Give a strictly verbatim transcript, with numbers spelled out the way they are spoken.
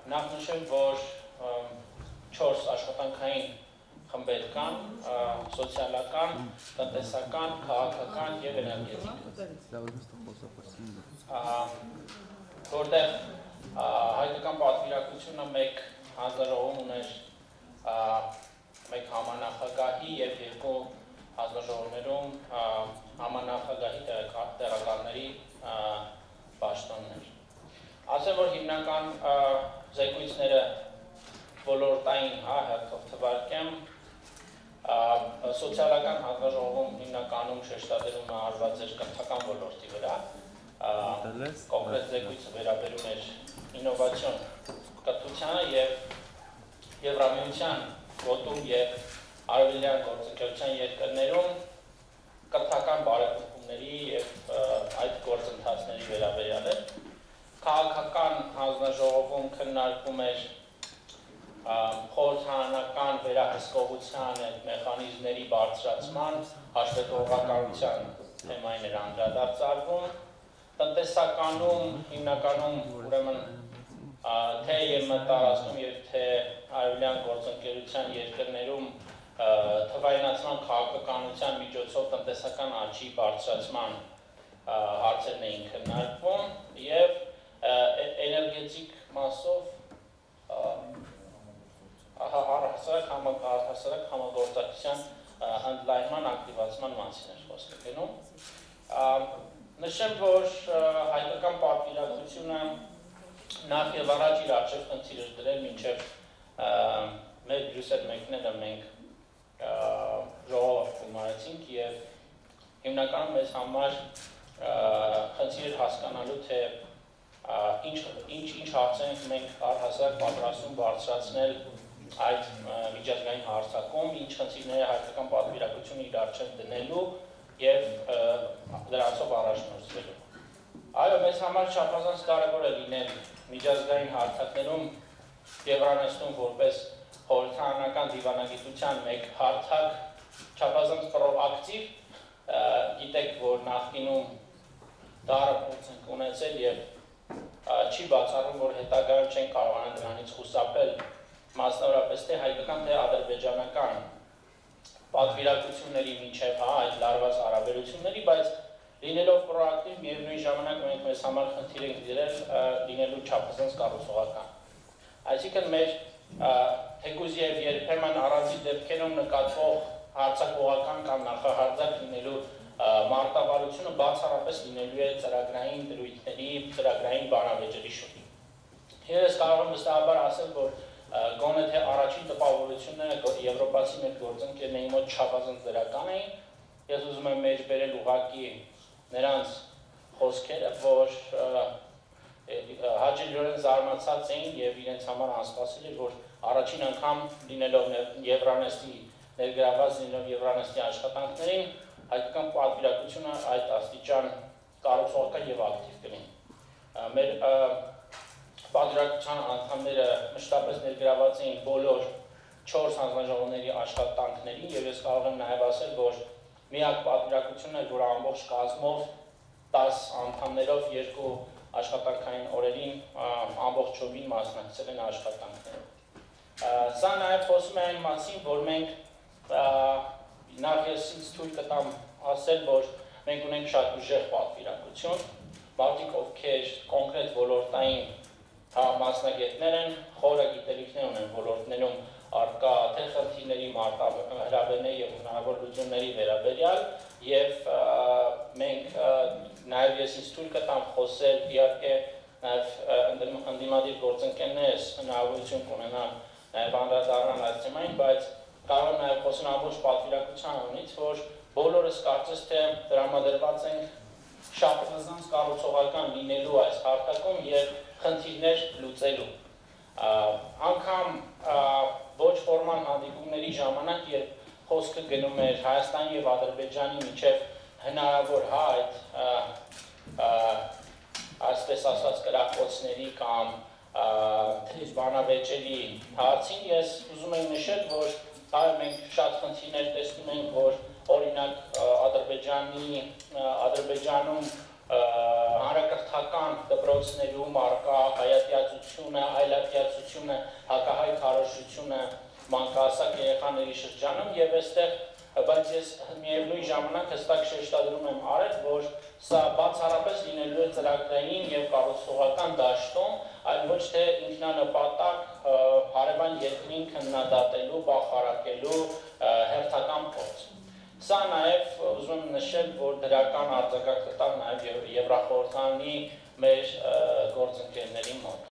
նախ նշեմ, որ չորս աշխատանքային խմբեր կան, սոցիալական, տնտեսական, քաղաքական և էներգետիկ։ Որտեղ հայկական պատվիրակությունը մեկ հանձնաժողով ուներ մեկ համանախագահի և երկու հանձնաժողովներում համանախագահի տեղակալների պաշտոններ։ Ասեմ, որ հիմնական զեկույցները ոլորտային հերթով թվարկեմ, սոցիալական հանձնաժողովում հիմնականում շեշտադրումը արված էր կրթական ոլորտի վրա, կոնկրետ զեկույցը վերաբերում էր ինովացիոն կրթությանը և Եվրամիության գոտում և արևելյան գործընկերության երկրներում կրթական բարեփոխումների և այդ գործընթացների վերաբերյալ էր։ Քաղաքական հանձնաժողովում քննարկվում էր խորհրդարանական վերահսկողության մեխանիզմների բարձրացման, հաշվետվողականության թեմային էր անդրադարձարվում։ Տնտեսականում հիմնականում ուրեմն թե Եմտարացնում և թե արևելյան գործընկերության երկրներում թվայնացման քաղաքականության միջոցով տնտեսական աճի բարձրացման հարցերն էին քննարկվում և էներգետիկ մասով առհասարակ համագործակցության ընդլայնման ակտիվացման մասին էր խոսքը գնում։ Նշեմ, որ հայկական պատվիրակությունը նախ և առաջ իր առջև խնդիր էր դրել մինչև մեր Բրյուսել մեկնելը մենք ժողով գումարեցինք և հիմնականում մեզ համար խնդիր էր հասկանալու, թե ինչ հարցեր մենք առհասարակ պատրաստում բարձրացնել այդ միջազգային հարցակում, ինչ խնդիրներ է հայկական պատվիրակությունը իր առջև դնելու և դրանցով առաջնորդվելու։ Այո, մեզ համար չափազանց կարևոր է լինել միջազգային հարթակներում Եվրանեստում որպես խորհրդարանական դիվանագիտության մեկ հարթակ, չափազանց պրոակտիվ, գիտեք, որ նախկինում դառը փորձ ենք ունեցել և չի բացառում, որ հետագայում չեն կարողանա դրանից խուսափել, մասնավորապես թե հայկական, թե ադրբեջանական պատվիրակությունների միջև այդ լարված հարաբերությունների, բայց լինելով պրոակտիվ, միևնույն ժամանակ մենք մեզ համար խնդիր ենք դրել լինելու չափազանց կառուցողական։ Այսինքն մեր թեկուզ և երբեմն առանձին դեպքերում նկատվող հարձակողական կամ նախահարձակ լինելու մարտավարությունը բացառապես լինելու է ծրագրային դրույթների, ծրագրային բանավեճերի շուրջ։ Ես կարող եմ վստահաբար ասել, որ գոնե թե առաջին տպավորությունները եվրոպացի մեր գործընկերների մոտ չափազանց դրական էին, ես ուզում եմ մեջ բերել ուղղակի նրանց խոսքերը, որ հաճելիորեն զարմացած էին և իրենց համար անսպասելի էր, որ առաջին անգամ լինելով Եվրանեստի ներգրավված լինելով Եվրանեստի աշխատանքներին, հայկական պատվիրակությունը այդ աստիճան կառուցողական և ակտիվ կլինի։ Մեր պատվիրակության անդամները մշտապես ներգրավված էին բոլոր չորս հանձնաժողովների աշխատանքներին և ես կարող եմ նաև ասել, որ միակ պատվիրակությունն էր, որ ամբողջ կազմով տաս անդամներով երկու աշխատանքային օրերին ամբողջովին մասնակցել են աշխատանքները։ Սա նաև խոսում է այն մասին, որ մենք նախ ես ինձ թույլ կտամ ասել, որ մենք ունենք շատ ուժեղ պատվիրակություն, մարդիկ ովքեր կոնկրետ ոլորտային մասնագետներ են, խորը գիտելիքներ ունեն ոլորտներում առկա թե խնդիրների հրավերների և հնարավոր լուծումների վերաբերյալ և մենք նաև ես ինձ թույլ կտամ խոսել իհարկե նաև ընդդիմադիր գործընկերներս հնարավորություն կունենան նաև անդրադառնալ այս թեմային, բայց կարող եմ նաև խոսել ամբողջ պատվիրակության անունից, որ բոլորս կարծես թե տրամադրված ենք շաբաթազանց կառուցողական լինելու այս հարթակում և խնդիրներ լուծելու։ Անգամ ոչ ֆորմալ հանդիպումների ժամանակ, երբ խոսքը գնում էր Հայաստանի և Ադրբեջանի միջև հնարավոր այդ այսպես ասած կրակոցների կամ բանավեճերի հարցին, ես ուզում եմ նշել, որ մենք շատ խնդիրներ տեսնում ենք, որ օրինակ Ադրբեջանում հանրակրթական դպրոցներում արկա հայատյացությունը, այլատյացությունը, հակահայ քարոզությունը մանկահասակ երեխաների շրջանում եւ այստեղ բայց ես միևնույն ժամանակ հստակ շեշտադրում եմ արել, որ սա բացառապես լինելու է ծրագրային եւ կառուցողական դաշտում, այլ ոչ թե ինքնանպատակ հարևան երկրին քննադատելու, բախարակելու հերթական փորձ։ Սա նաև ուզում եմ նշել, որ դրական արձագանք կտա նաև Եվրախորհրդանի մեր գործընկերների մոտ։